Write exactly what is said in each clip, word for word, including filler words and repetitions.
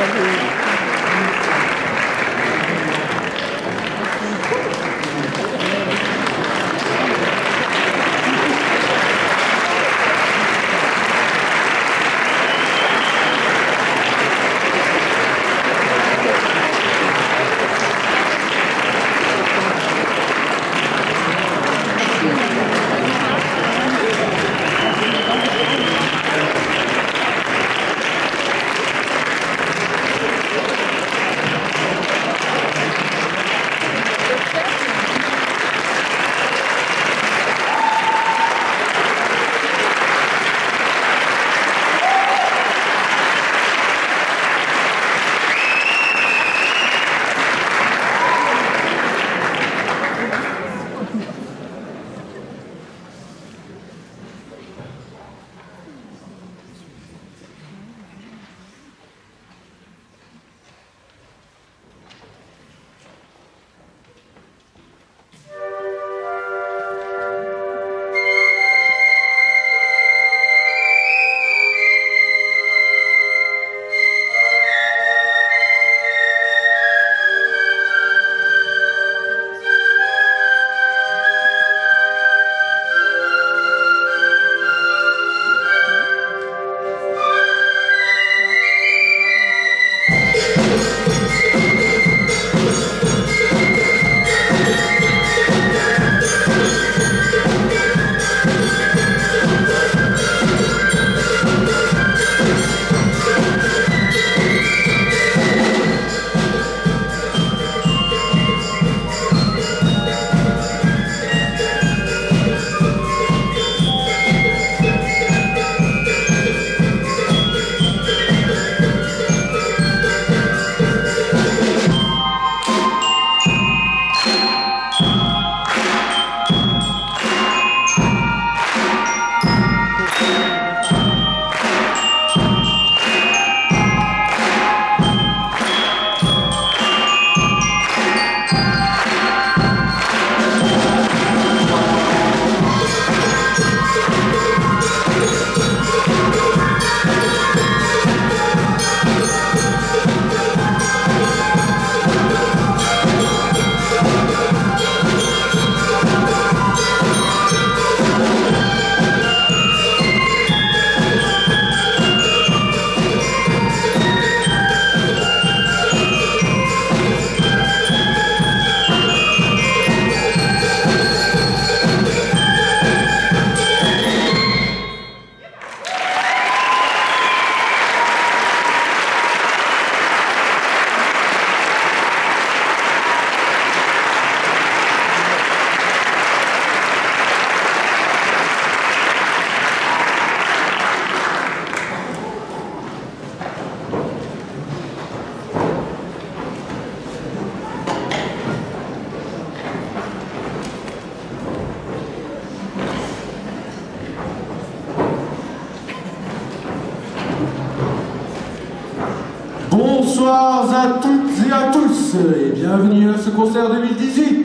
Bonsoir à toutes et à tous et bienvenue à ce concert deux mille dix-huit.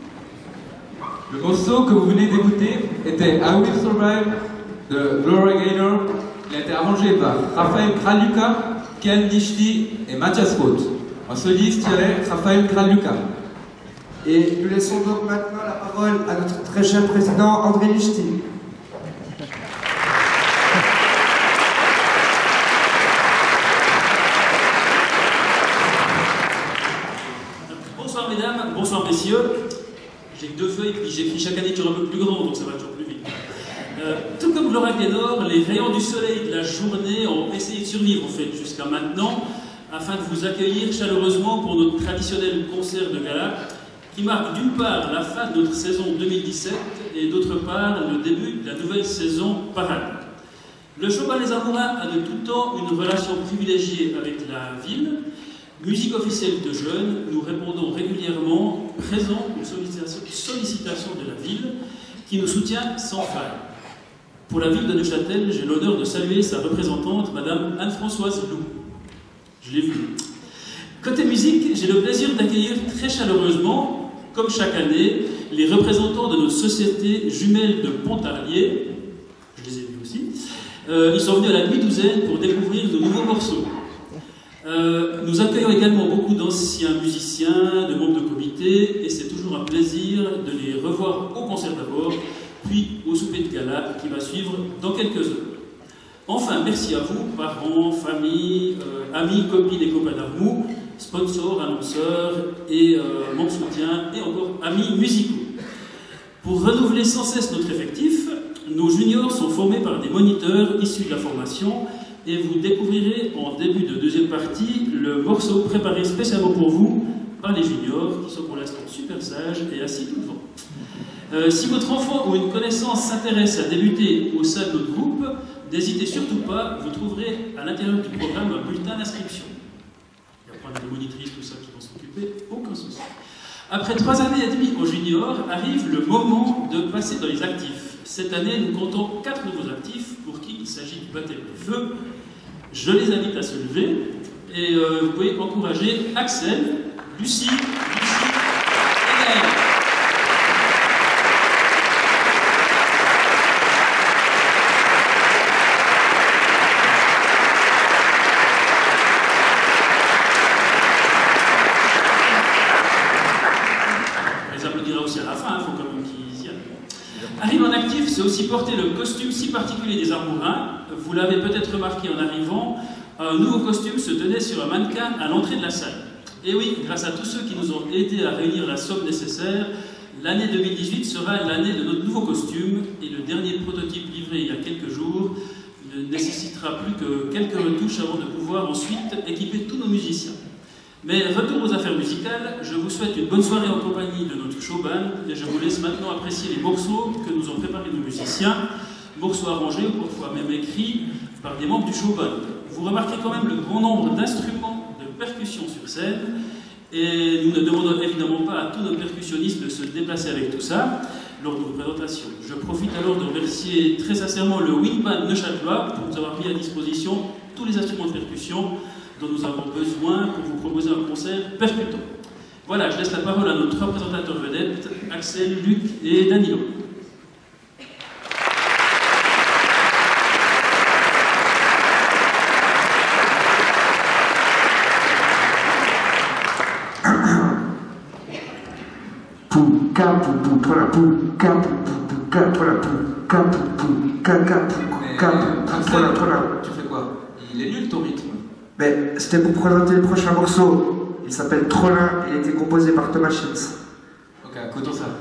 Le morceau que vous venez d'écouter était I Will Survive de Gloria Gaynor. Il a été arrangé par Raphaël Kraluka, Ken Nishti et Mathias Roth. En soliste, il y avait Raphaël Kraluka. Et nous laissons donc maintenant la parole à notre très cher président André Nishti. Bonsoir mesdames, bonsoir messieurs. J'ai que deux feuilles, puis j'écris chaque année toujours un peu plus grand, donc ça va toujours plus vite. Euh, tout comme Gloria Gaynor, les rayons du soleil de la journée ont essayé de survivre en fait jusqu'à maintenant, afin de vous accueillir chaleureusement pour notre traditionnel concert de gala, qui marque d'une part la fin de notre saison deux mille dix-sept et d'autre part le début de la nouvelle saison parade. Le Chopin Les Amourins a de tout temps une relation privilégiée avec la ville. Musique officielle de jeunes, nous répondons régulièrement présents aux sollicitations de la ville qui nous soutient sans faille. Pour la ville de Neuchâtel, j'ai l'honneur de saluer sa représentante, Madame Anne-Françoise Lou. Je l'ai vue. Côté musique, j'ai le plaisir d'accueillir très chaleureusement, comme chaque année, les représentants de nos sociétés jumelles de Pontarlier. Je les ai vus aussi. Euh, ils sont venus à la demi-douzaine pour découvrir de nouveaux morceaux. Euh, nous accueillons également beaucoup d'anciens musiciens, de membres de comité, et c'est toujours un plaisir de les revoir au concert d'abord, puis au souper de gala qui va suivre dans quelques heures. Enfin, merci à vous, parents, familles, euh, amis, copines et copains d'Armou, sponsors, annonceurs et euh, membres soutiens, et encore amis musicaux. Pour renouveler sans cesse notre effectif, nos juniors sont formés par des moniteurs issus de la formation, et vous découvrirez en début de deuxième partie le morceau préparé spécialement pour vous par les juniors, qui sont pour l'instant super sages et assis tout devant. Euh, si votre enfant ou une connaissance s'intéresse à débuter au sein de notre groupe, n'hésitez surtout pas, vous trouverez à l'intérieur du programme un bulletin d'inscription. Il y a pas de monitrices, tout ça qui vont s'occuper, aucun souci. Après trois années et demie au junior, arrive le moment de passer dans les actifs. Cette année, nous comptons quatre nouveaux actifs pour qui il s'agit du baptême de feu. Je les invite à se lever et euh, vous pouvez encourager Axel, Lucie, Lucie et Gaël. On les applaudira aussi à la fin, il faut quand même qu'ils y aillent. Arrive en actif, c'est aussi porter le costume si particulier des Armourins. Vous l'avez peut-être remarqué en arrivant, un nouveau costume se tenait sur un mannequin à l'entrée de la salle. Et oui, grâce à tous ceux qui nous ont aidés à réunir la somme nécessaire, l'année deux mille dix-huit sera l'année de notre nouveau costume et le dernier prototype livré il y a quelques jours ne nécessitera plus que quelques retouches avant de pouvoir ensuite équiper tous nos musiciens. Mais retour aux affaires musicales, je vous souhaite une bonne soirée en compagnie de notre showband et je vous laisse maintenant apprécier les morceaux que nous ont préparés nos musiciens, morceaux arrangés ou parfois même écrits par des membres du showband. Vous remarquez quand même le grand nombre d'instruments de percussion sur scène et nous ne demandons évidemment pas à tous nos percussionnistes de se déplacer avec tout ça lors de nos présentations. Je profite alors de remercier très sincèrement le Wing Band Neuchâtelois pour nous avoir mis à disposition tous les instruments de percussion dont nous avons besoin pour vous proposer un concert percutant. Voilà, je laisse la parole à nos trois présentateurs vedettes, Axel, Luc et Danilo. Pouka, poupou, tola, pouka, poupou, pouka, tola, pouka, poupou, kaka, pouka, poupou, tola, tola. Tu fais quoi? Il est nul ton rythme. Mais c'était pour présenter le prochain morceau. Il s'appelle Trollin et il a été composé par Thomas Schintz. Ok, écoutons ça.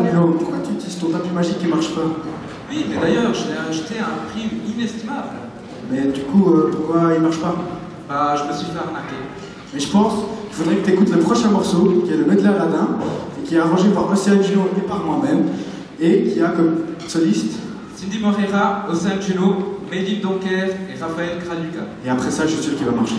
Milo, pourquoi tu utilises ton tapis magique qui marche pas? Oui, mais d'ailleurs, je l'ai acheté à un prix inestimable. Mais du coup, euh, pourquoi il marche pas? Bah, je me suis fait arnaquer. Mais je pense qu'il faudrait que tu écoutes le prochain morceau, qui est le Medley Aladdin, et qui est arrangé par Océane Juno et par moi-même, et qui a comme soliste. Cindy Moreira, Océane Juno, Méline Donker et Raphaël Kraluka. Et après ça, je suis sûr qu'il va marcher.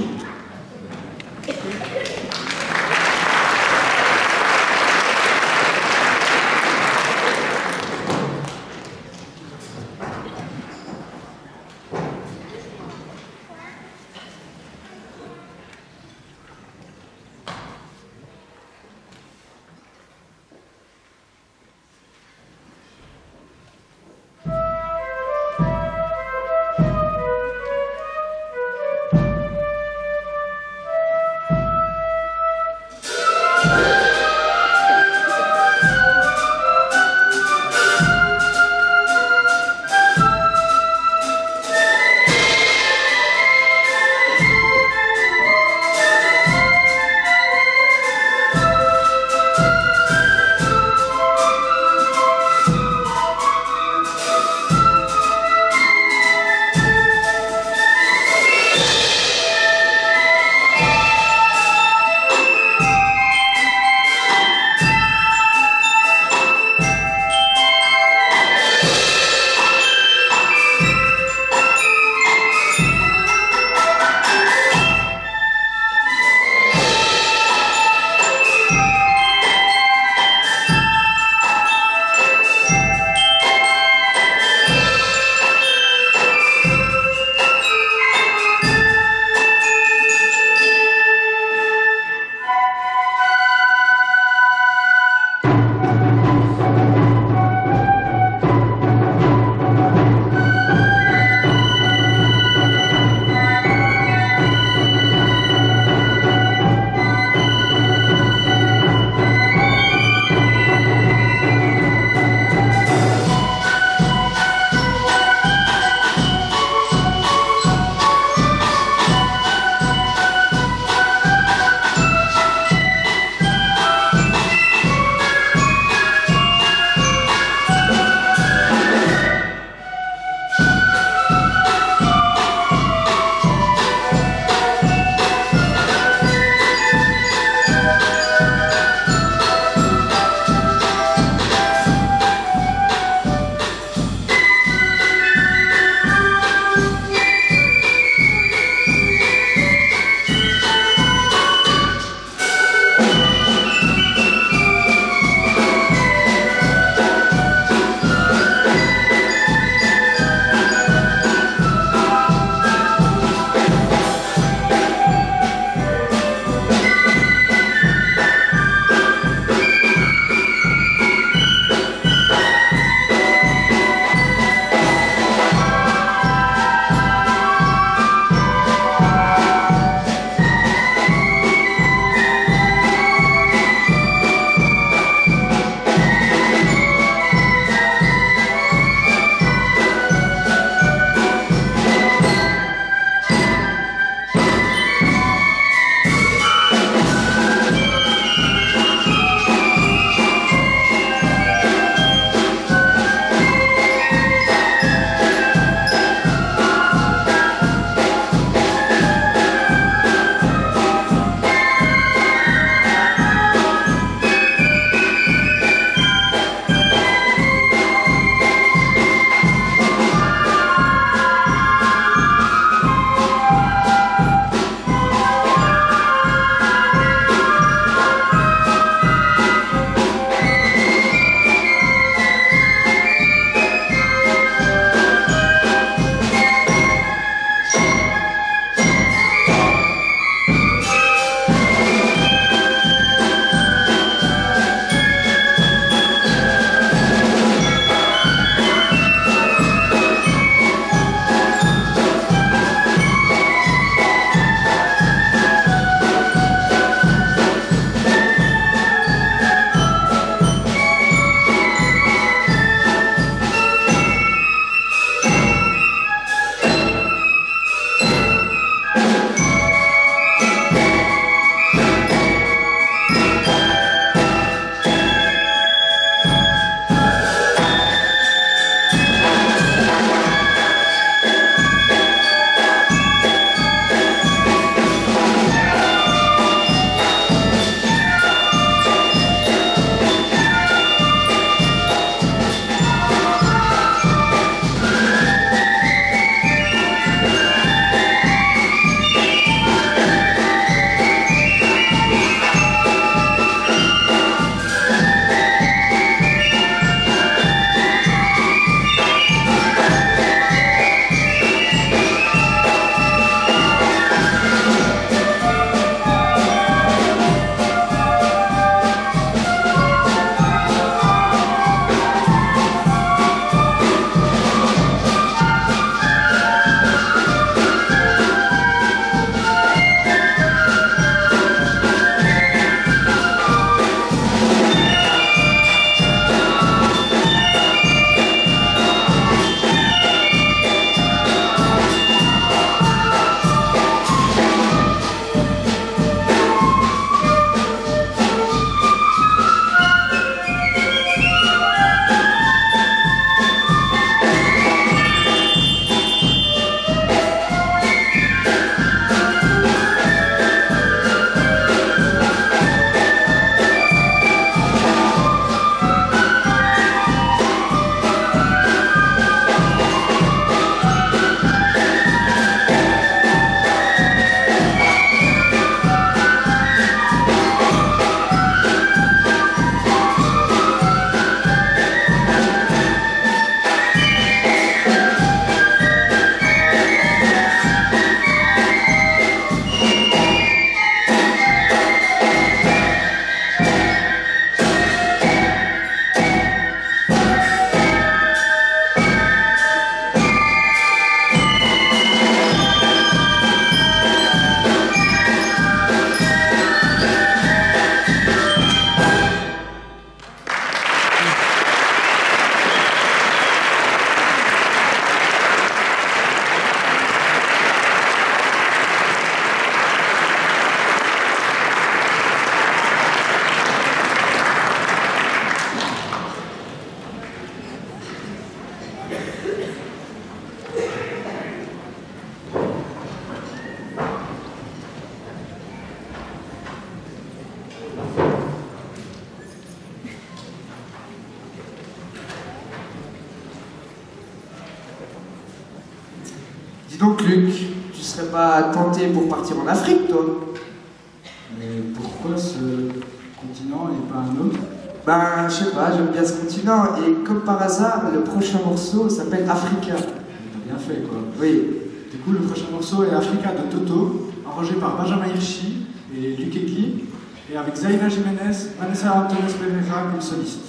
Dis donc Luc, tu serais pas tenté pour partir en Afrique toi? Mais pourquoi ce continent et pas un autre? Ben je sais pas, j'aime bien ce continent et comme par hasard, le prochain morceau s'appelle Africa. T'as bien fait quoi. Oui. Du coup, le prochain morceau est Africa de Toto, arrangé par Benjamin Hirschi et Luc Egli, et avec Zaina Jiménez, Vanessa Antonio Pereira comme soliste.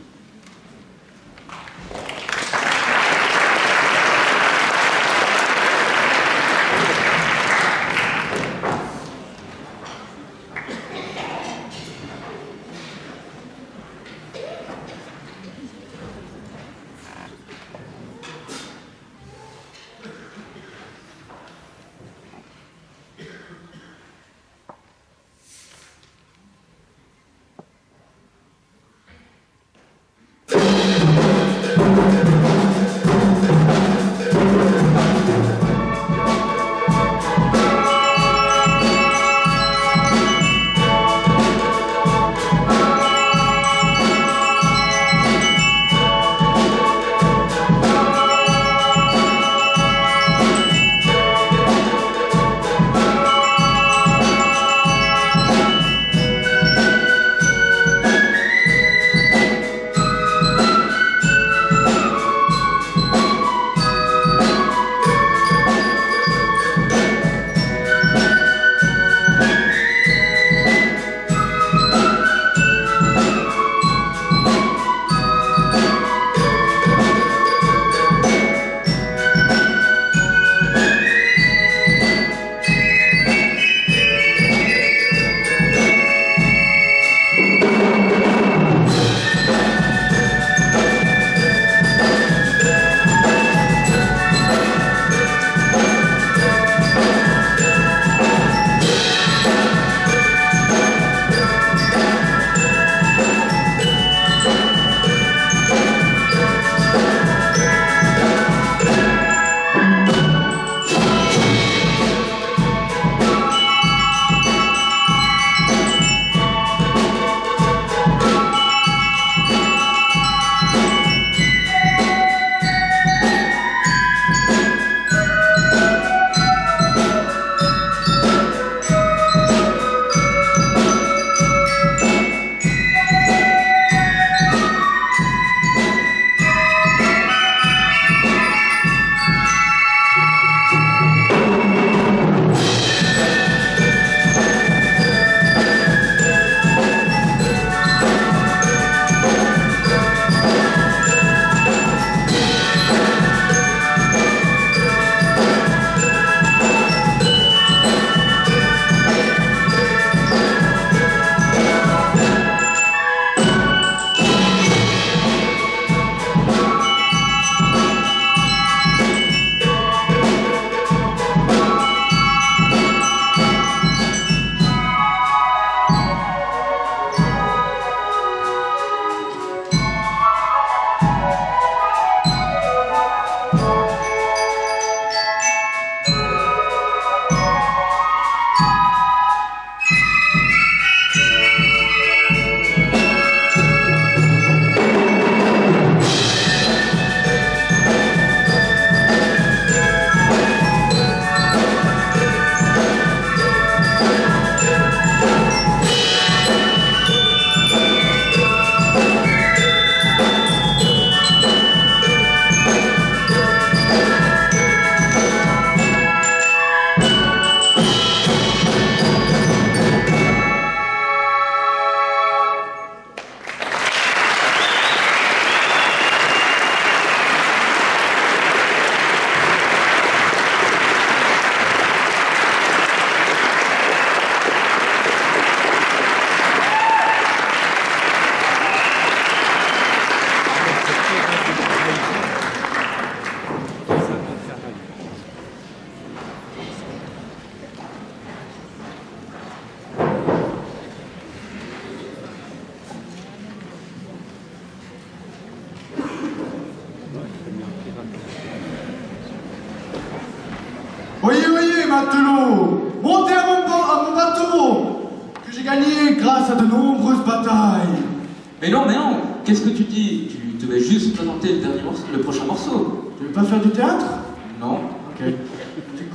Voyez, voyez, matelots, montez à mon, à mon bateau, que j'ai gagné grâce à de nombreuses batailles. Mais non, mais non, qu'est-ce que tu dis? Tu devais juste présenter le, dernier morceau, le prochain morceau. Tu veux pas faire du théâtre? Non. Ok.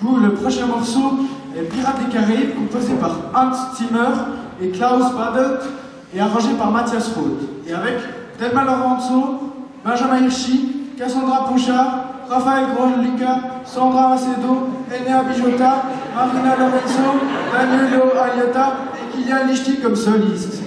coup, le prochain morceau est Pirates des Caraïbes, composé par Hans Zimmer et Klaus Badelt et arrangé par Matthias Roth. Et avec Thelma Lorenzo, Benjamin Hirschi, Cassandra Pouchard, Raphaël Groenluca, Sandra Macedo, Enea Bijota, Marina Lorenzo, Danilo Aliota et Kylian Lichty comme soliste.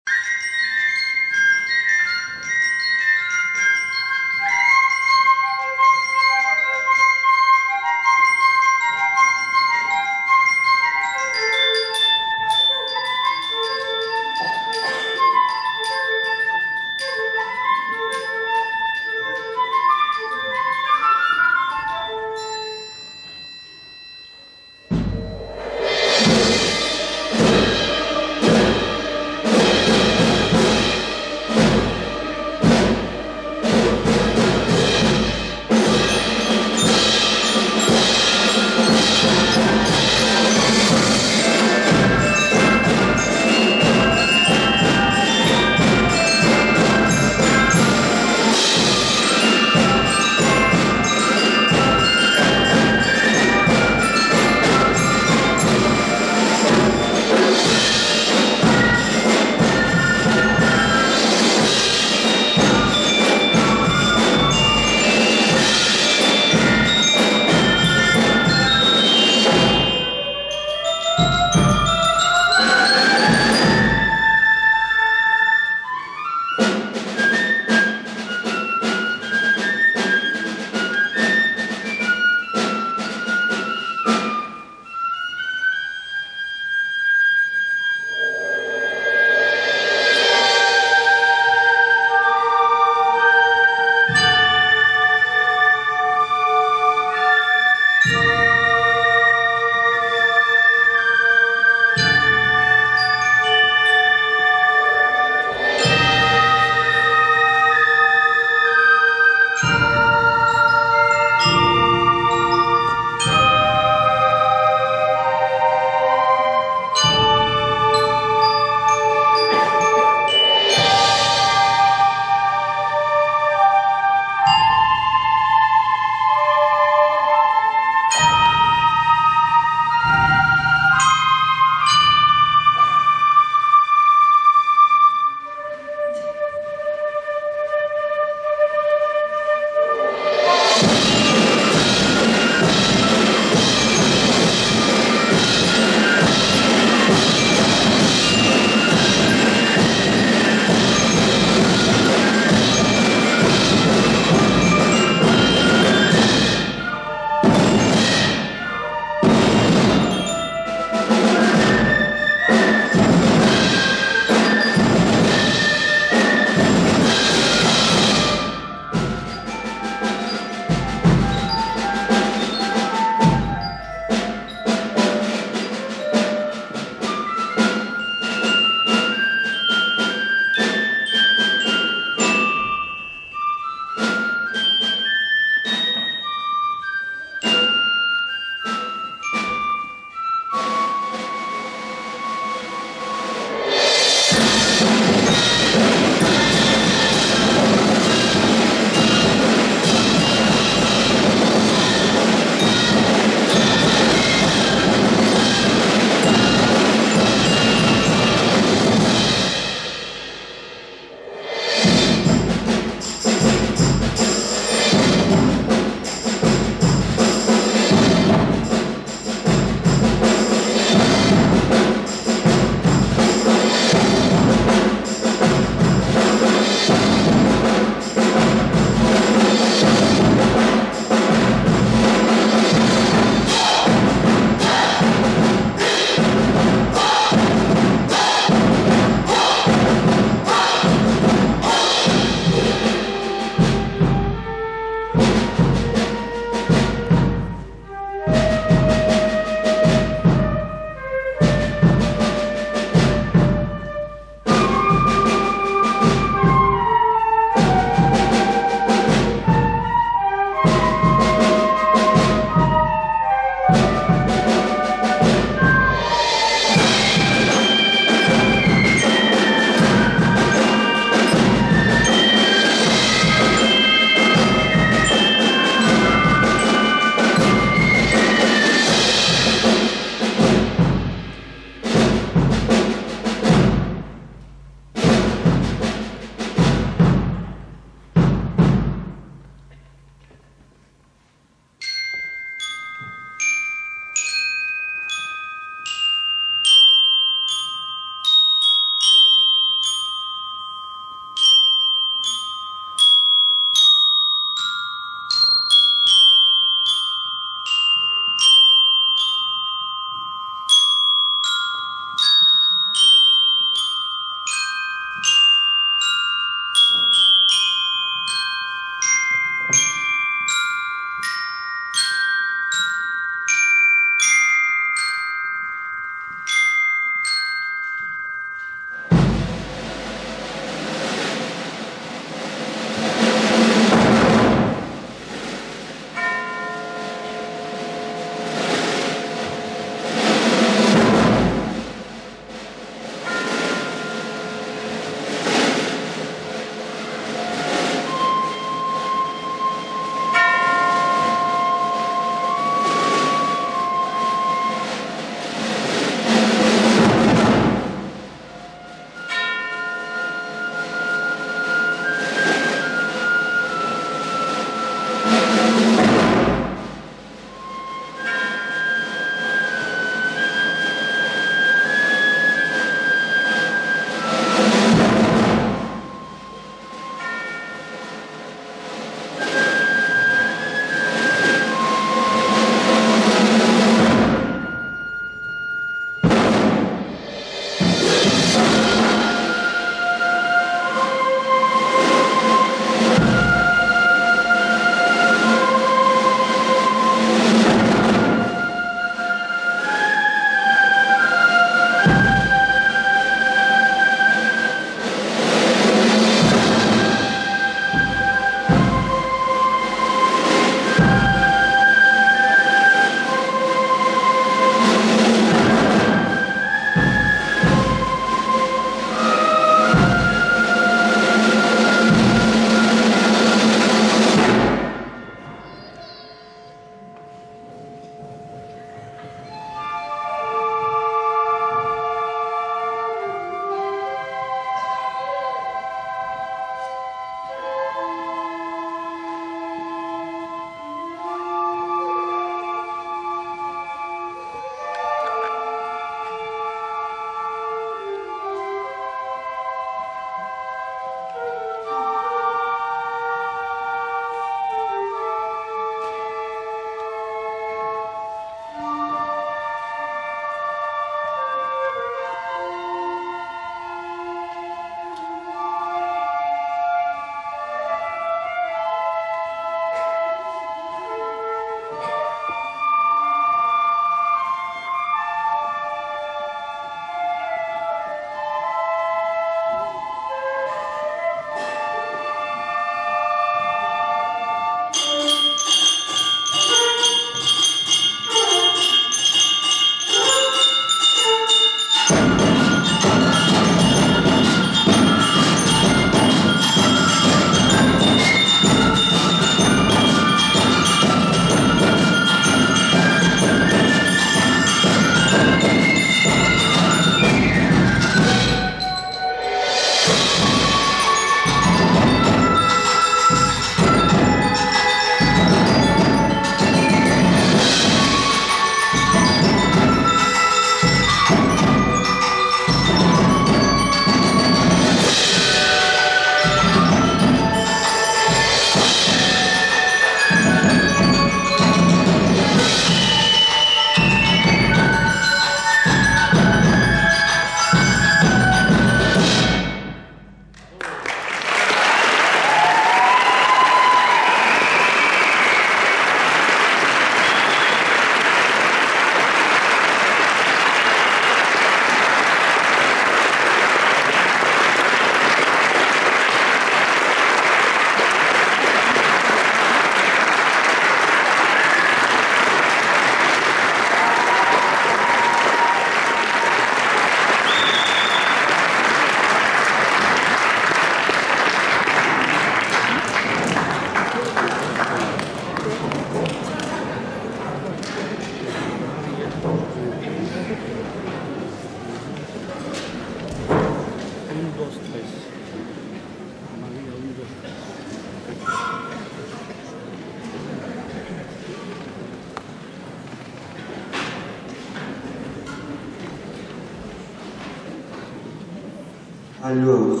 Alors...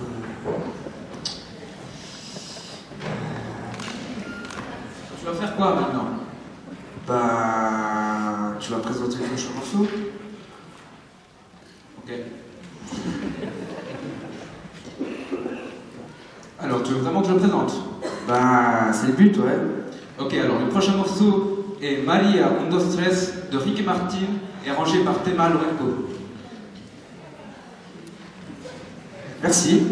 Tu vas faire quoi maintenant? Bah... Tu vas présenter le prochain morceau? Ok. Alors, tu veux vraiment que je le présente? Bah... c'est le but, ouais. Ok, alors le prochain morceau est Maria un dos tres de Ricky Martin et arrangé par Tema Lorenzo. Merci.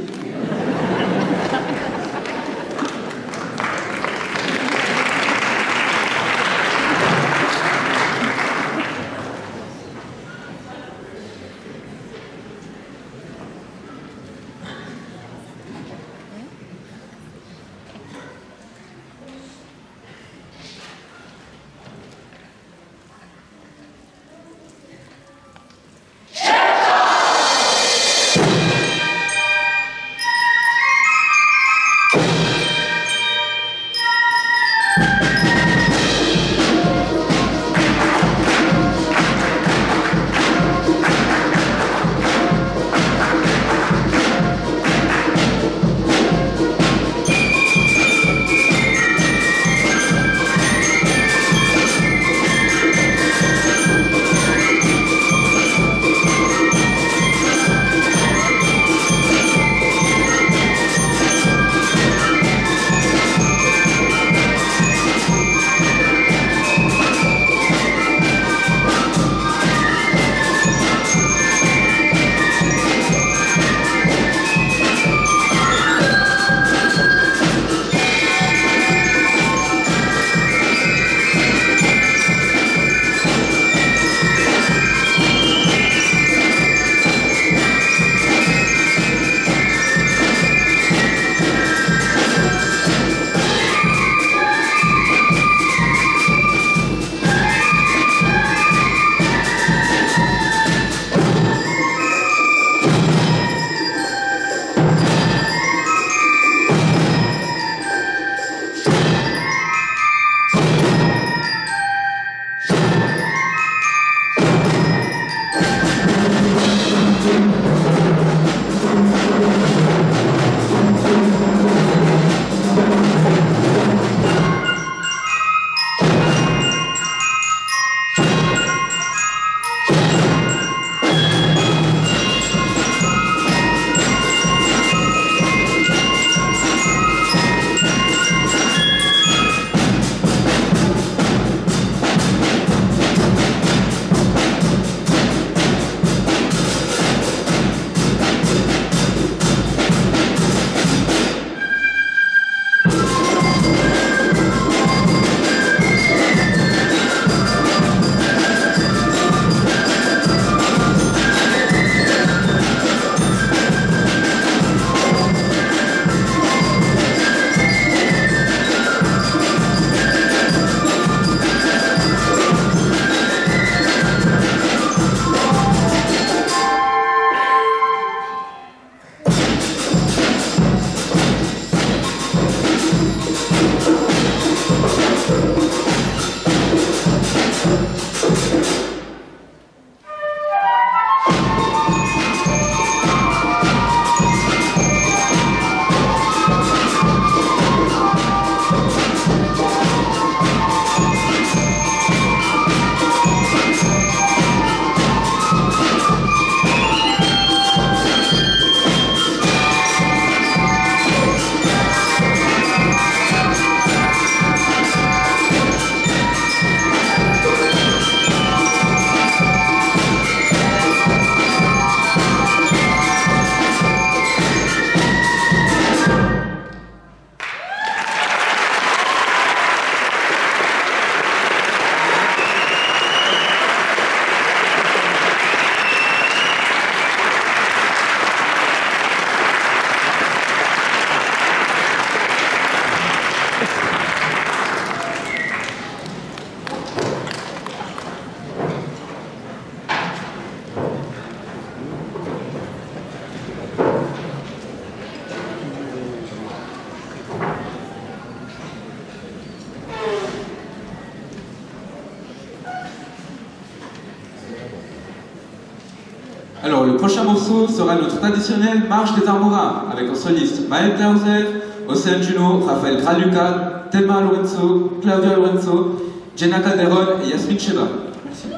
Alors, le prochain morceau sera notre traditionnelle Marche des Armoras, avec en soliste Maël Clauser, Océane Juno, Raphaël Graluca, Thelma Lorenzo, Claudia Lorenzo, Jenna Calderon et Yasmine Cheba. Merci.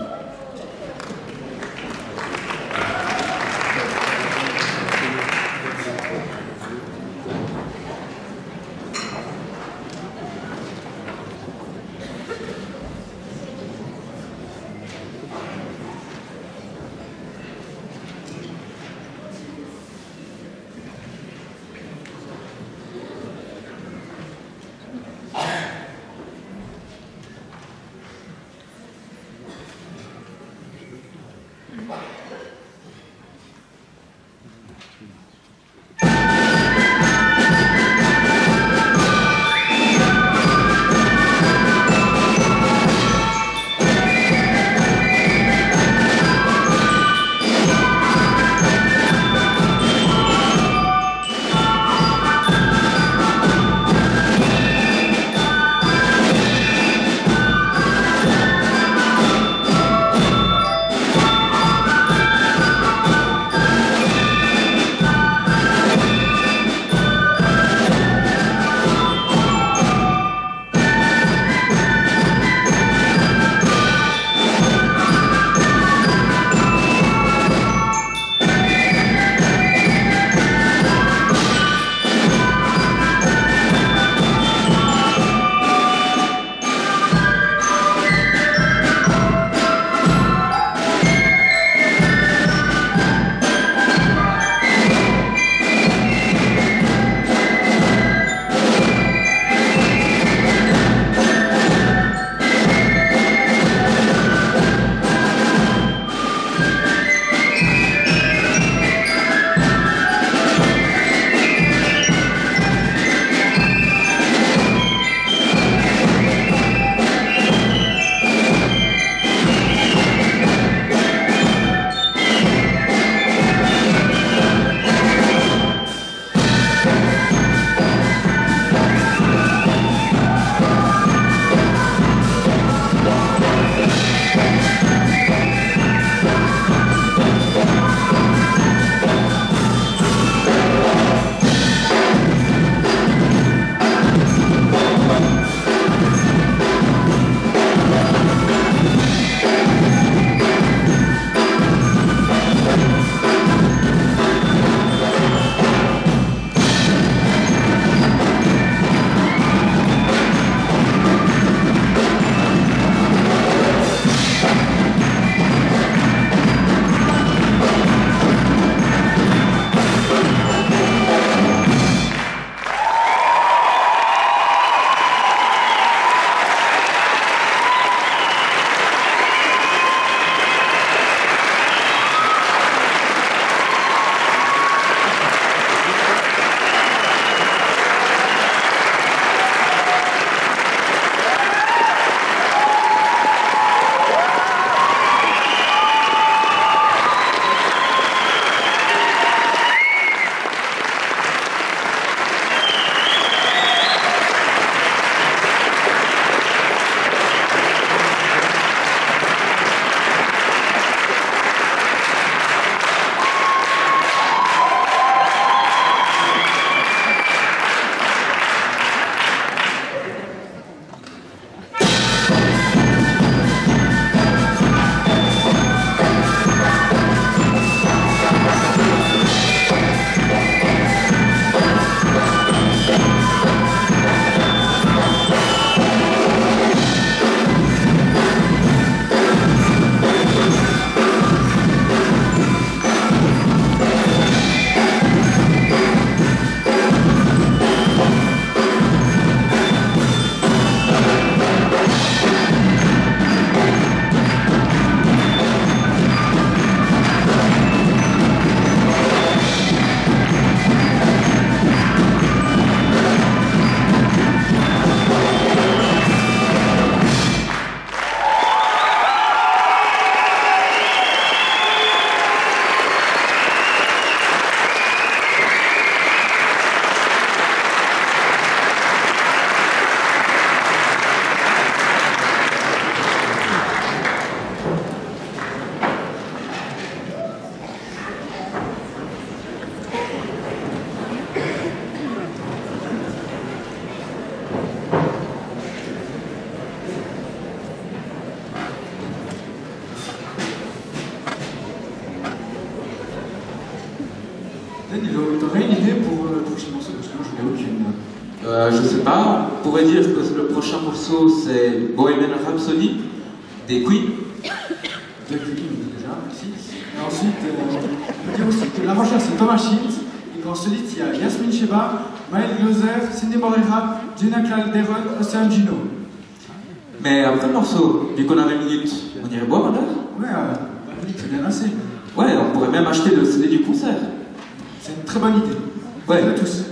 prochain morceau parce que moi je n'ai aucune. Euh, je sais pas, on pourrait dire que le prochain morceau c'est Bohemian Rhapsody des Queen. De Queen déjà, merci. Et ensuite, euh, on peut dire aussi que l'arrangeur c'est Thomas Shields. Et dans ce litre, il y a Yasmine Sheba, Maël Gloser, Cindy Morera, Gina Calderon, Océane Gino. Mais après le morceau, vu qu'on a vingt minutes, on irait boire un verre? Ouais, euh, bah, oui, c'est bien assez. Ouais, on pourrait même acheter le C D du concert. C'est une très bonne idée. Ouais. À tous.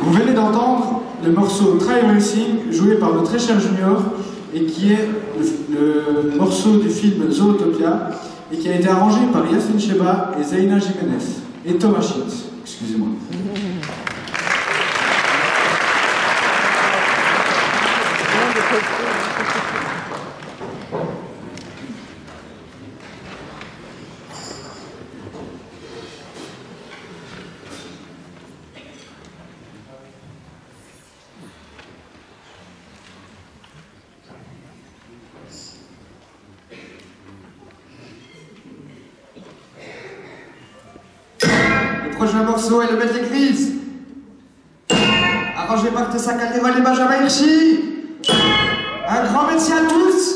Vous venez d'entendre le morceau Try Racing joué par le très cher Junior et qui est le, le morceau du film Zootopia et qui a été arrangé par Yassine Cheba et Zaina Jiménez et Thomas Schitz. Excusez-moi. Le prochain morceau est le Belle des Crises. Arrangé par Tessa Calderol et Benjamin Hirschi. Un grand merci à tous.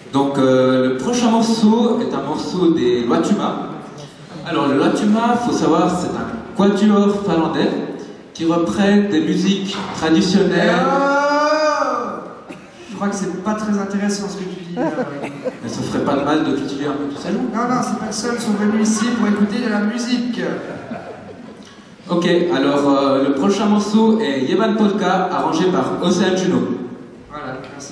Donc euh, le prochain morceau est un morceau des Loatuma. Alors le Loatuma, il faut savoir, c'est un quatuor finlandais qui reprennent des musiques traditionnelles. Oh, je crois que c'est pas très intéressant ce que tu dis. Là. Mais ça ferait pas de mal de cultiver un peu tout ça. Non, non, ces personnes sont venues ici pour écouter de la musique. Ok, alors euh, le prochain morceau est Jeban Polka, arrangé par Océane Juno. Voilà, merci.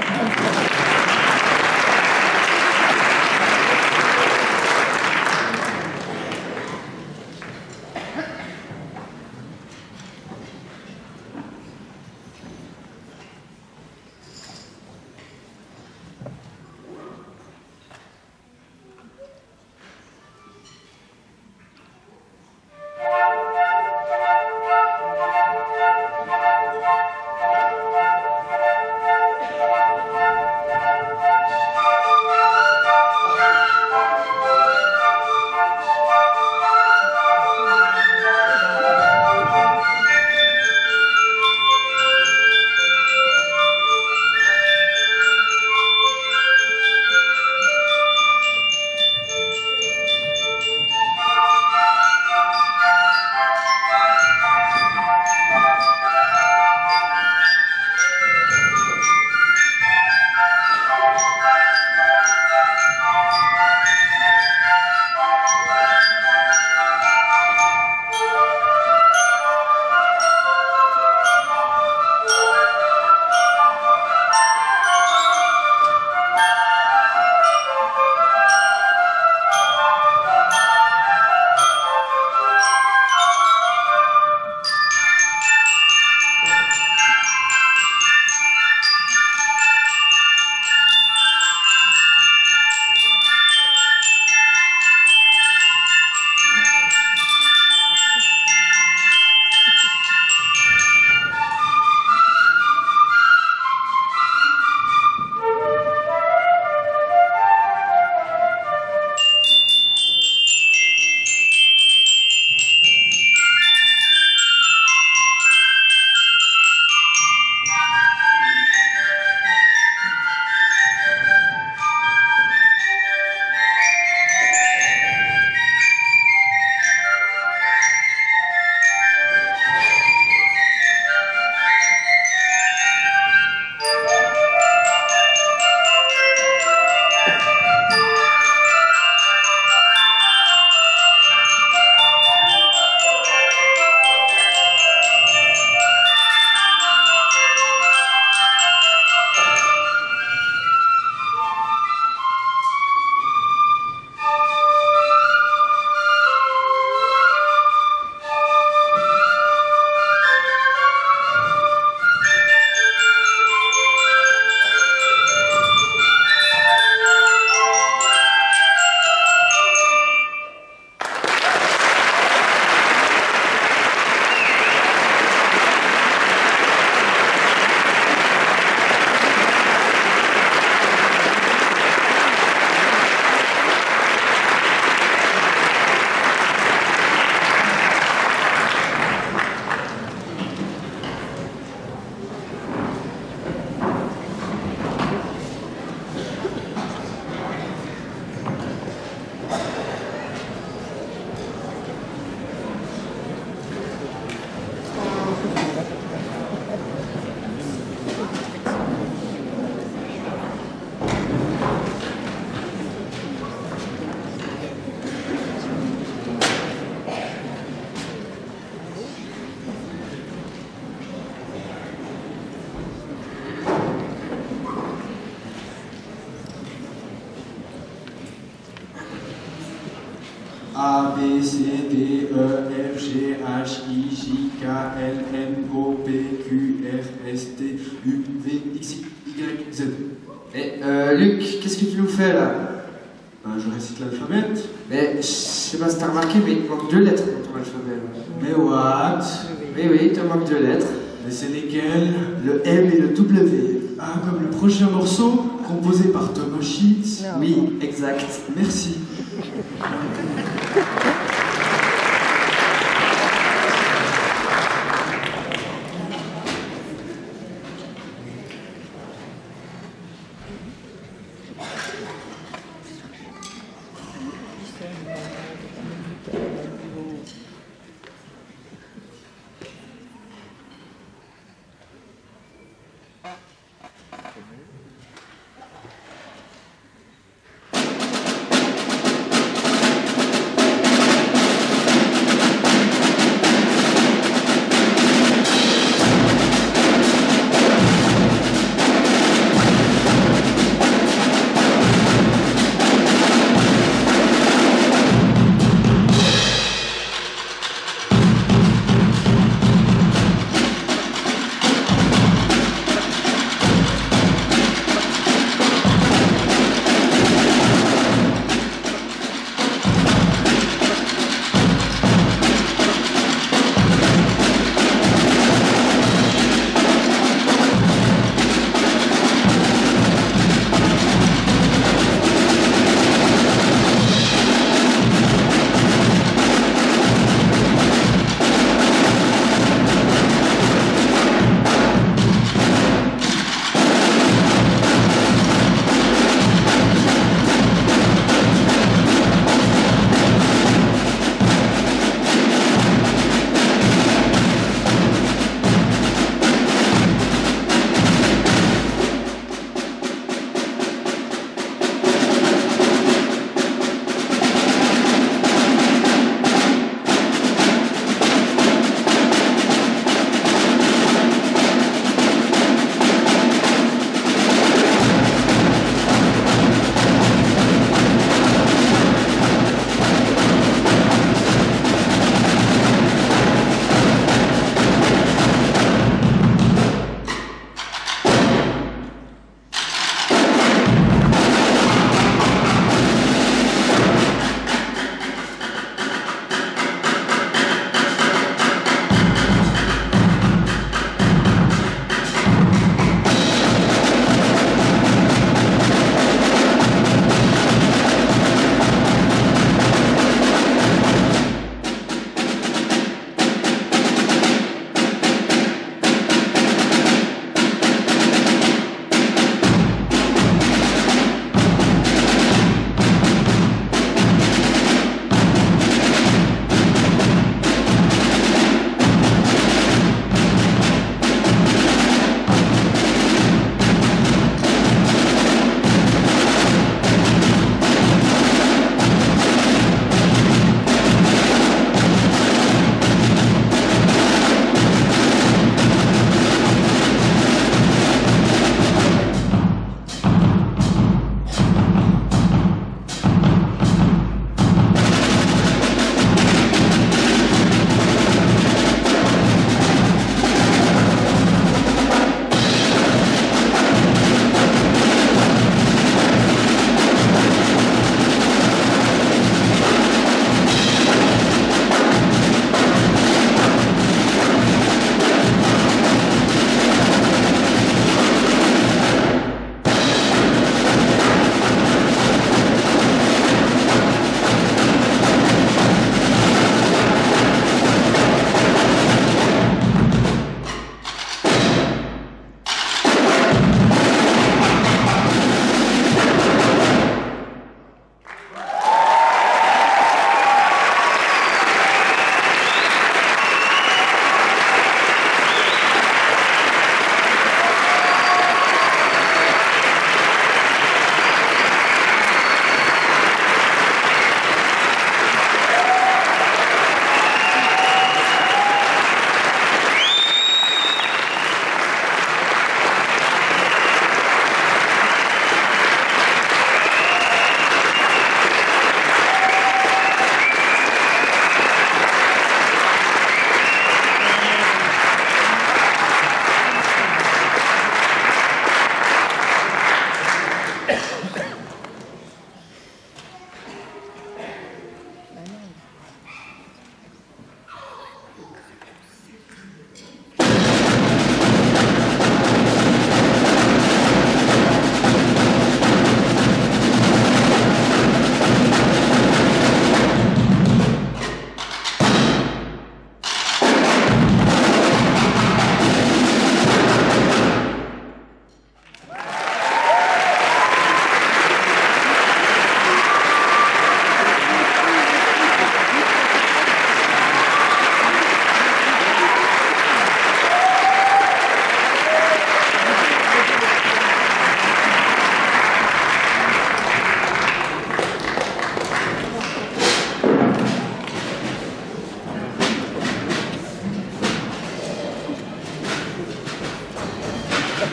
A, B, C, D, E, F, G, H, I, J, K, L, M, O, P, Q, R, S, T, U, V, X, Y, Z. Et euh, Luc, qu'est-ce que tu nous fais là? Ben, je récite l'alphabet. Mais je sais pas si t'as remarqué, mais il manque deux lettres dans ton alphabet. Là. Mais what? Oui, oui, il te manque deux lettres. Mais c'est lesquelles? Le M et le W. Ah, comme le prochain morceau, composé par Tomoshi. Oui, exact. Merci.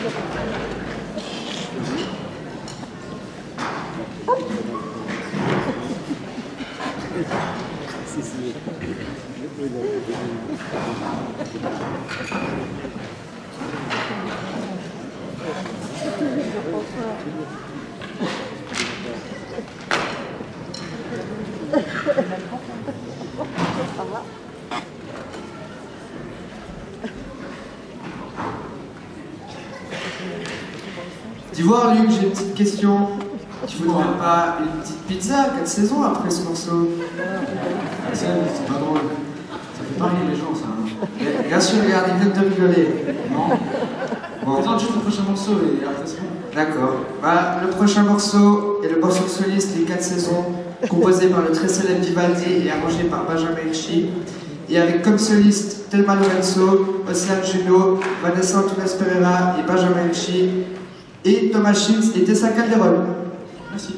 D'Ivoire, Luc, j'ai une petite question. Tu voudrais pas une petite pizza quatre saisons après ce morceau? C'est c'est pas drôle. Ça fait pas rire les gens, ça. hein. Mais bien sûr, regarde, ils viennent de rigoler. Non. Bon, Présente juste le prochain morceau et après c'est bon. d'accord. Bah, le prochain morceau est le morceau soliste Les quatre saisons, composé par le très célèbre Vivaldi et arrangé par Benjamin Hirschy. Et avec comme soliste Thelma Lorenzo, Océane Junot, Vanessa Antunes Pereira et Benjamin Hirschy, et Thomas Schintz et Tessa Calderón. Merci.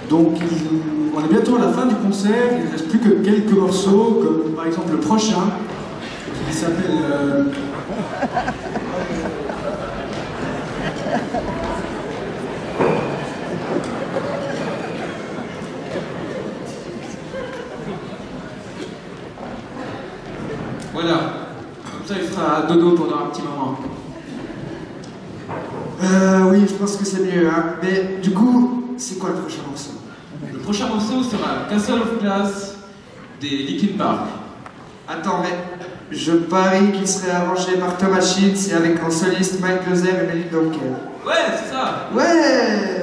Donc il- on est bientôt à la fin du concert, il ne reste plus que quelques morceaux, comme par exemple le prochain, qui s'appelle... euh, Voilà. Comme ça, il sera dodo pendant un petit moment. Euh, oui, je pense que c'est mieux, hein. Mais du coup, c'est quoi le prochain morceau? Le prochain morceau sera Castle of Glass des Linkin Park. Attends, mais je parie qu'il serait arrangé par Thomas Sheets et avec en soliste Mike Gloser et Melly Donker. Ouais, c'est ça. Ouais!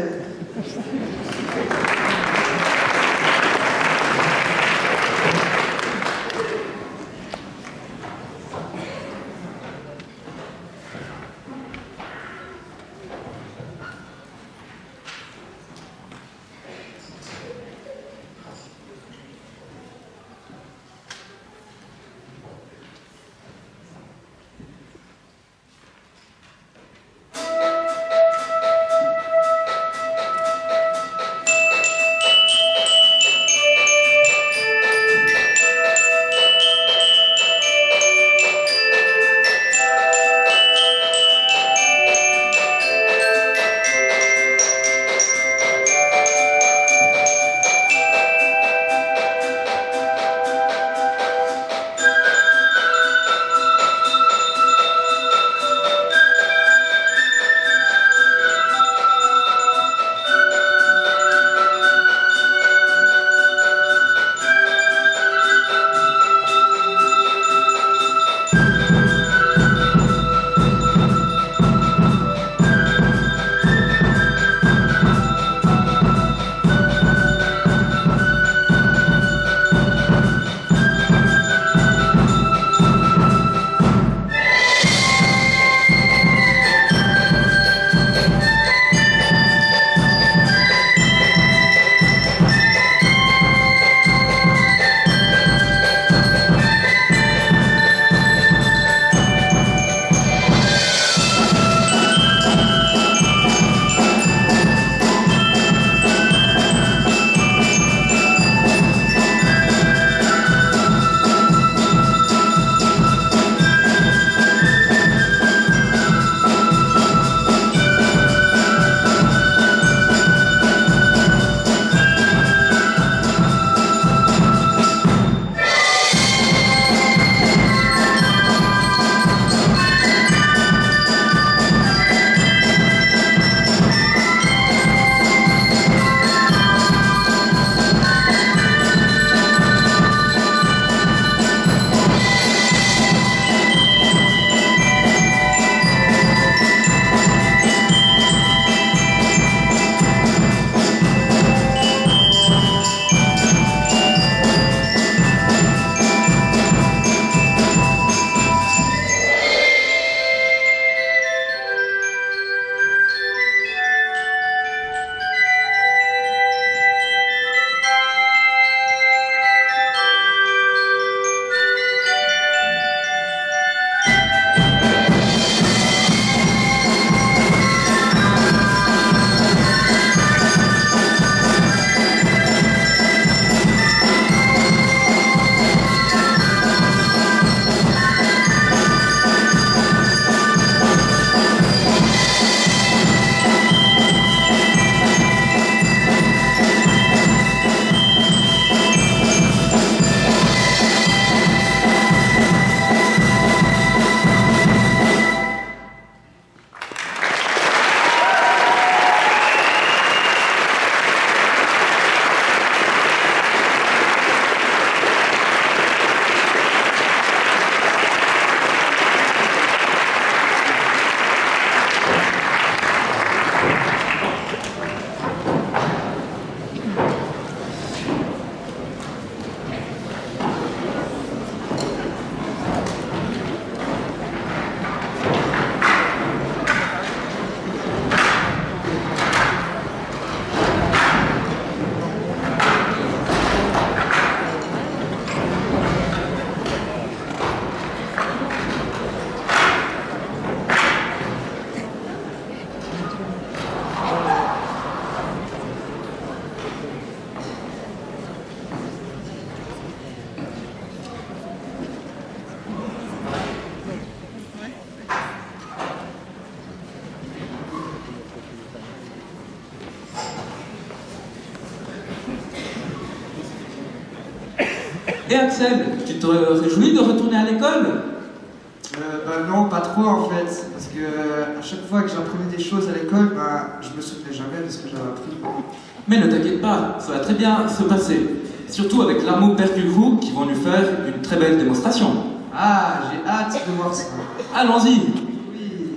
Et Axel, tu te réjouis de retourner à l'école? Euh, bah non, pas trop en fait, parce que euh, à chaque fois que j'apprenais des choses à l'école, bah je me souvenais jamais de ce que j'avais appris. Mais ne t'inquiète pas, ça va très bien se passer. Surtout avec l'amour père du groupe qui vont nous faire une très belle démonstration. Ah, j'ai hâte de voir ça. Allons-y. Oui.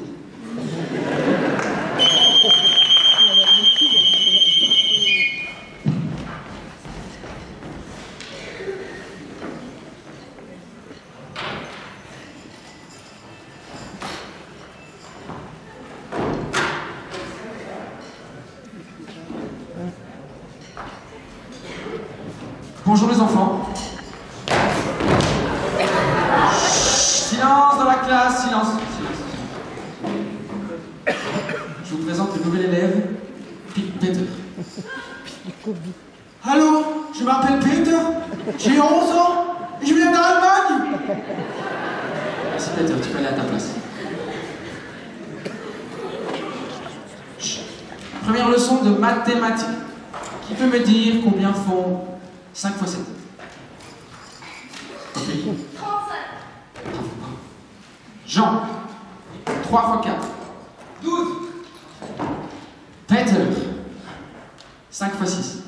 Bonjour les enfants. Silence dans la classe, silence. Silence. Je vous présente le nouvel élève, Peter. Allô, je m'appelle Peter, j'ai onze ans et je viens d'Allemagne. Merci Peter, tu peux aller à ta place. Chut. Première leçon de mathématiques. Qui peut me dire combien font cinq fois sept? Ok. Jean, trois fois quatre. douze. Peter, cinq fois six.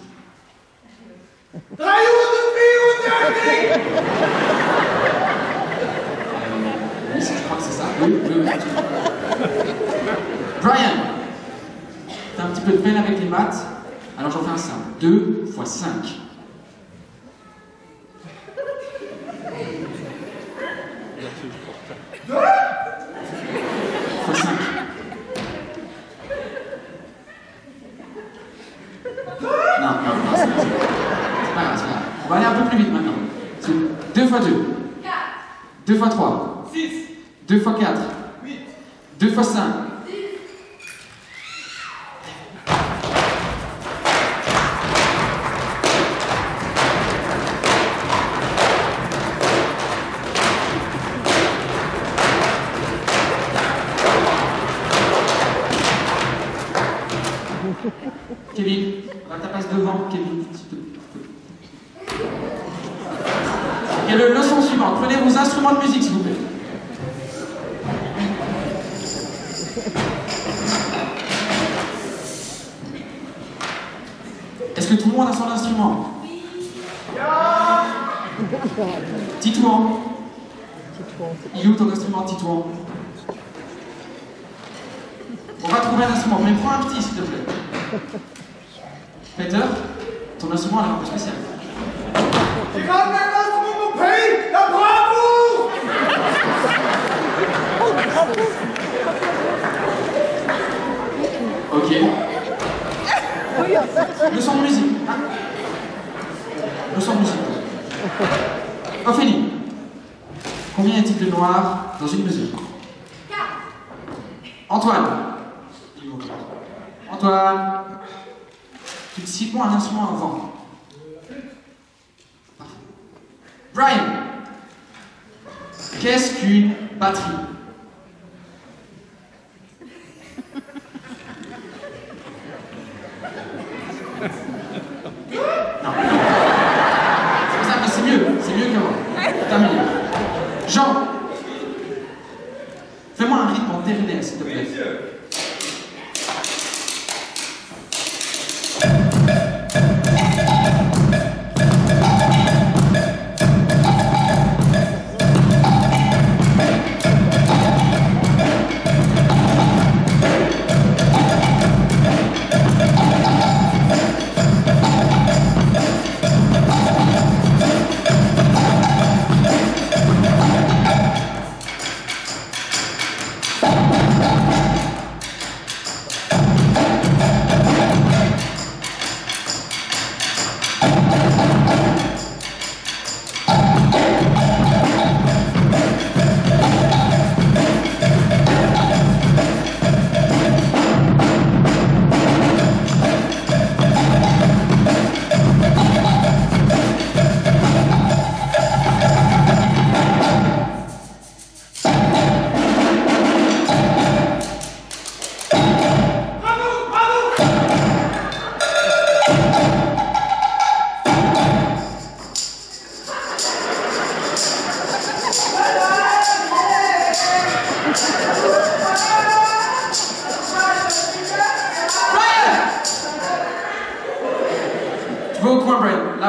Oui, je crois que c'est ça. Oui, oui, oui. Brian, t'as un petit peu de peine avec les maths, alors j'en fais un simple. deux fois cinq. fois cinq. Non, non, non, c'est pas grave. C'est pas grave, c'est pas grave. On va aller un peu plus vite maintenant. deux fois deux. deux fois trois. six. deux fois quatre. huit. deux fois cinq. Kevin, va ta place devant, Kevin. Et la leçon suivante, prenez vos instruments de musique, s'il vous plaît. Est-ce que tout le monde a son instrument? Titouan. Il est où ton instrument, Titouan? On va trouver un instrument, mais prends un petit, s'il te plaît. Peter, ton instrument a l'air un peu spécial. J'ai ramené un instrument de mon pays, la bravoure. Ok. Leçon de musique. Hein? Leçon de musique. Ophélie, combien y a-t-il de noirs dans une mesure? Antoine. Antoine. Tu cite-moi un instrument à vent. Brian. Qu'est-ce qu'une batterie? Non. C'est ça, mais c'est mieux. C'est mieux qu'avant. T'as mieux. Jean. Fais-moi un rythme en ternaire, s'il te plaît.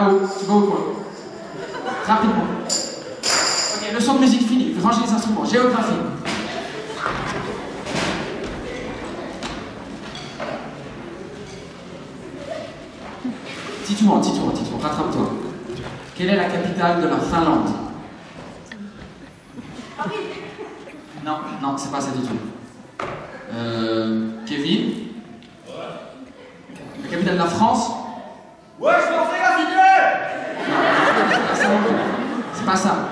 là-haut, tu vas au coin. Rapidement. Ok, leçon de musique finie, rangez les instruments. Géographie. Titouan, Titouan, Titouan, rattrape-toi. Quelle est la capitale de la Finlande? Non, non, c'est pas ça du tout. Euh, Kevin? La capitale de la France? Ouais, je m'en fais la figure! C'est pas ça.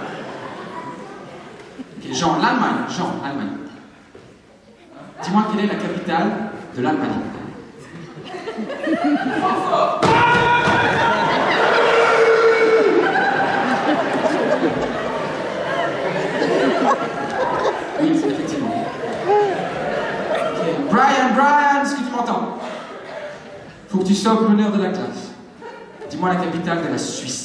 Ok, Jean, l'Allemagne. Jean, Allemagne. Dis-moi quelle est la capitale de l'Allemagne? Oui, effectivement. Ok, Brian, Brian, est-ce que tu m'entends? Faut que tu sortes l'honneur de la classe. Dis-moi la capitale de la Suisse.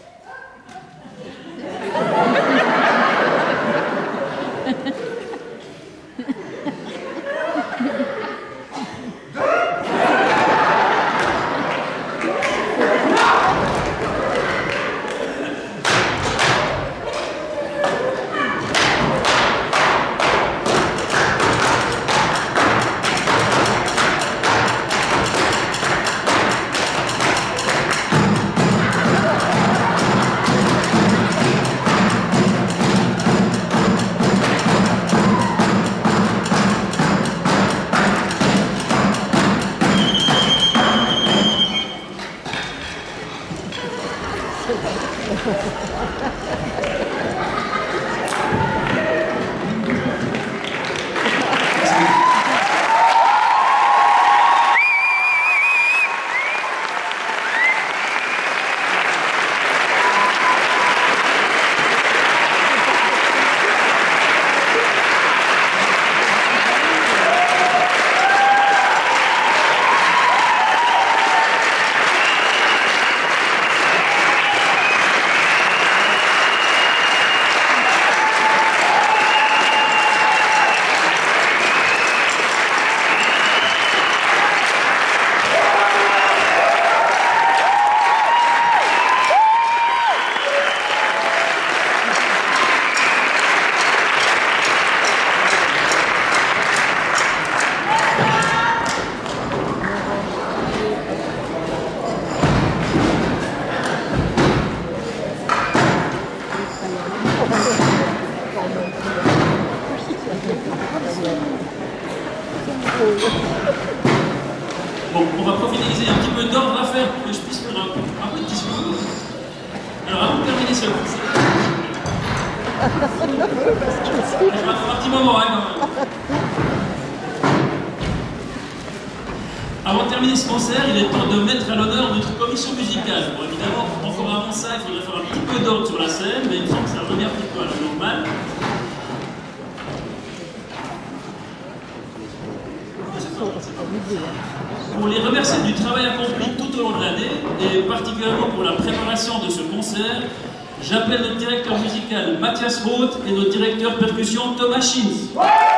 Bon, on va profiter un petit peu d'ordre à faire pour que je puisse faire un, un petit discours. Alors, avant de terminer ce concert, je vais faire un petit moment, hein, quand même. Avant de terminer ce concert, il est temps de mettre à l'honneur notre commission musicale. Bon, évidemment, encore avant ça, il faudrait faire un petit peu d'ordre sur la scène, mais il me semble que ça revient un petit peu à la normale. Pour les remercier du travail accompli tout au long de l'année, et particulièrement pour la préparation de ce concert, j'appelle notre directeur musical Matthias Roth et notre directeur percussion Thomas Schins.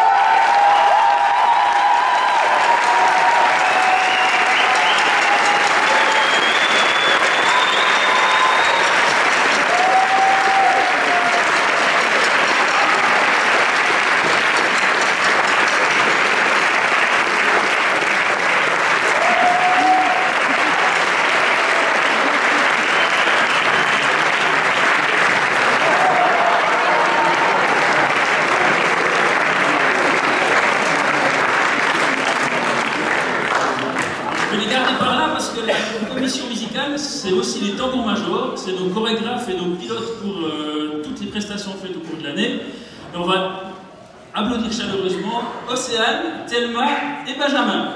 C'est aussi les tambours majors, c'est nos chorégraphes et nos pilotes pour euh, toutes les prestations faites au cours de l'année. Et on va applaudir chaleureusement Océane, Thelma et Benjamin.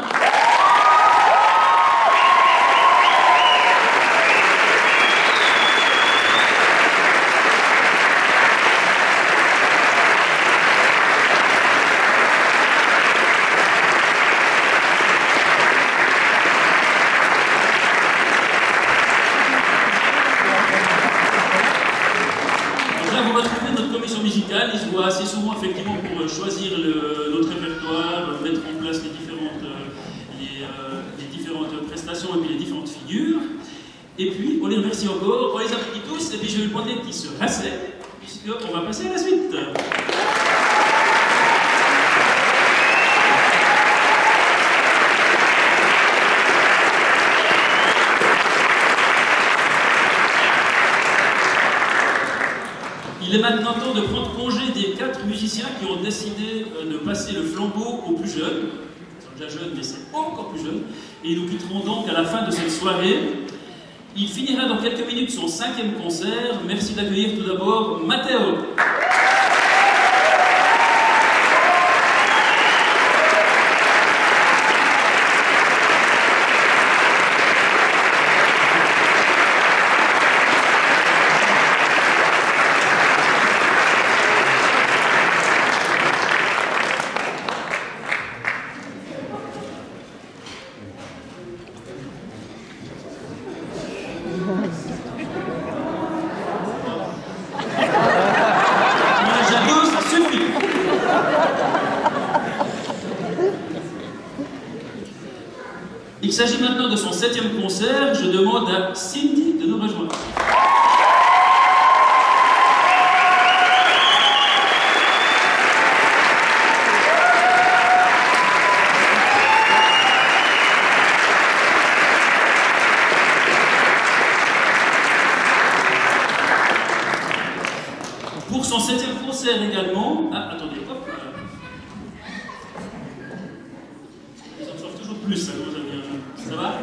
Ils se voient assez souvent effectivement pour choisir le, notre répertoire, mettre en place les différentes, euh, les, euh, les différentes prestations et puis les différentes figures. Et puis, on les remercie encore, on les applaudit tous, et puis je vais lui demander qu'ils se rassèent, puisqu'on va passer à la suite. Il est maintenant temps de prendre congé des quatre musiciens qui ont décidé de passer le flambeau aux plus jeunes. Ils sont déjà jeunes, mais c'est encore plus jeunes. Et ils nous quitteront donc à la fin de cette soirée. Il finira dans quelques minutes son cinquième concert. Merci d'accueillir tout d'abord Matteo. Il s'agit maintenant de son septième concert. Je demande à Cindy de nous rejoindre. Pour son septième concert également... Ah, attendez, hop. Ils en sortent toujours plus, ça, j'aime bien. Ça va?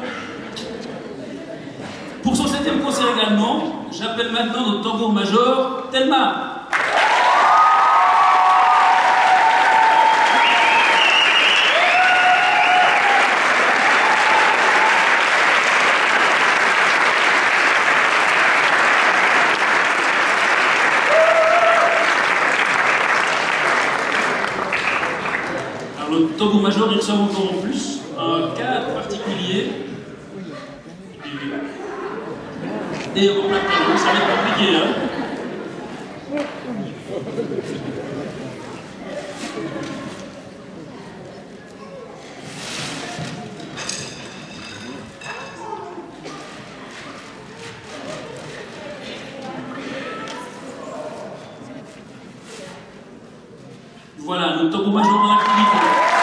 Pour son septième concert également, j'appelle maintenant notre tambour-major, Thelma. Alors le tambour-major, il ressemble encore en plus un cadre particulier. Et on va ça va être compliqué, hein. Voilà, notre tambour-major en activité.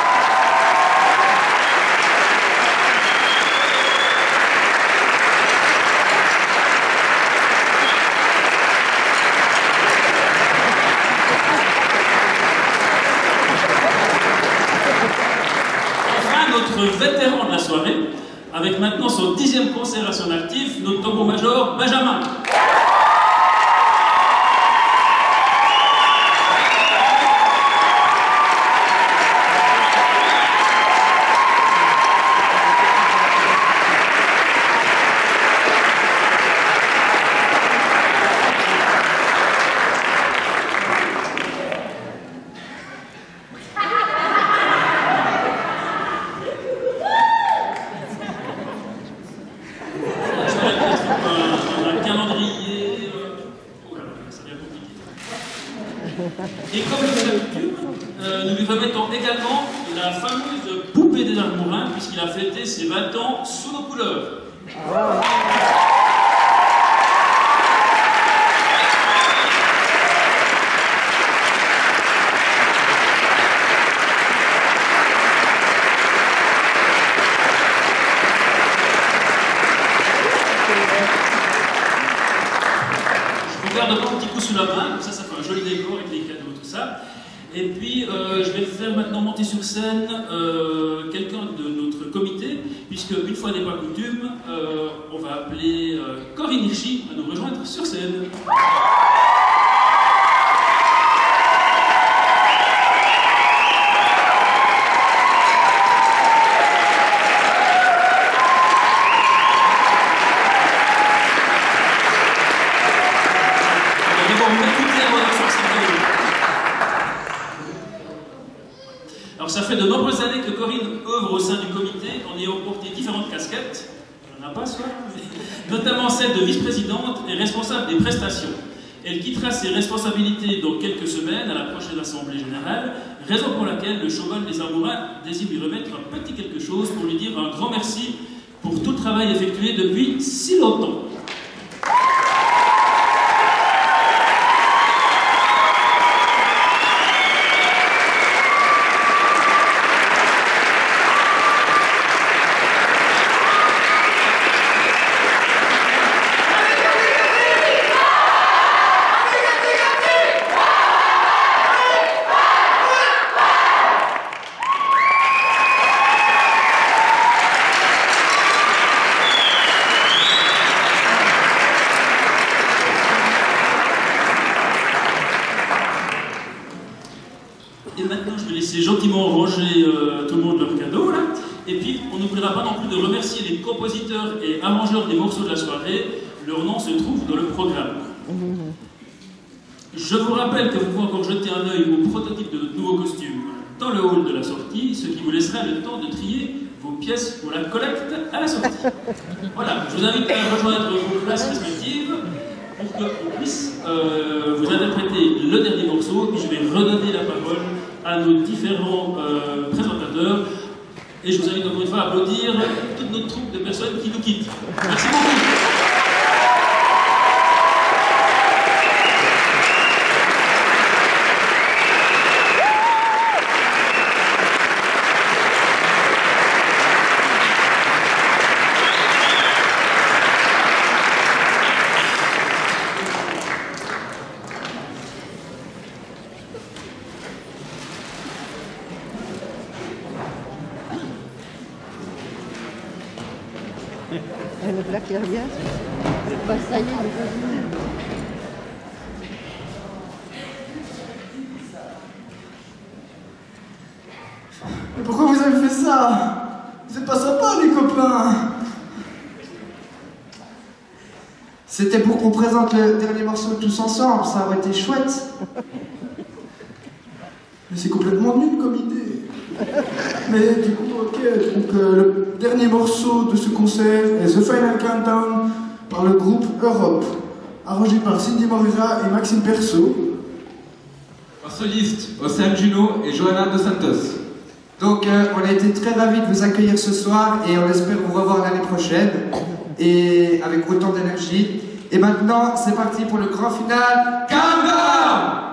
Vétéran de la soirée, avec maintenant son dixième concert à son actif, notre tambour-major Benjamin. Et comme le fait d'habitude, euh, nous lui remettons également la fameuse poupée des Armourins, puisqu'il a fêté ses vingt ans sous nos couleurs. Je vous garde encore un petit coup sous la main, comme ça, ça fait un joli décor avec les cadeaux, tout ça. Et puis, euh, je vais faire maintenant monter sur scène euh, quelqu'un de notre comité, puisque une fois n'est pas coutume, euh, on va appeler euh, Corinne Hirschi à nous rejoindre sur scène. Alors ça fait de nombreuses années que Corinne œuvre au sein du comité en ayant porté différentes casquettes, on n'en a pas soit, notamment celle de vice-présidente et responsable des prestations. Elle quittera ses responsabilités dans quelques semaines à la prochaine assemblée générale, raison pour laquelle le cheval des Armourins désire lui remettre un petit quelque chose pour lui dire un grand merci pour tout. tout le travail effectué depuis si longtemps. Et maintenant, je vais laisser gentiment ranger euh, tout le monde leur cadeau, là. Et puis, on n'oubliera pas non plus de remercier les compositeurs et arrangeurs des morceaux de la soirée. Leur nom se trouve dans le programme. Je vous rappelle que vous pouvez encore jeter un œil au prototype de notre nouveau costume dans le hall de la sortie, ce qui vous laissera le temps de trier vos pièces pour la collecte à la sortie. Voilà, je vous invite à rejoindre vos places respectives pour qu'on puisse euh, vous interpréter le dernier morceau, puis je vais redonner la parole à nos différents euh, présentateurs. Et je vous invite encore une fois à applaudir toute notre troupe de personnes qui nous quittent. Merci beaucoup. Le plat qui revient. Bah, ça y est, il est revenu. Mais pourquoi vous avez fait ça? Vous êtes pas sympa, les copains. C'était pour qu'on présente le dernier morceau tous ensemble, ça aurait été chouette. Mais c'est complètement nul comme idée. Mais du coup, ok, donc euh, le dernier morceau de ce concert est The Final Countdown par le groupe Europe, arrangé par Cindy Moreira et Maxime Perso. En soliste, Océane Juno et Johanna Dos Santos. Donc euh, on a été très ravis de vous accueillir ce soir et on espère vous revoir l'année prochaine et avec autant d'énergie. Et maintenant, c'est parti pour le grand final. Countdown!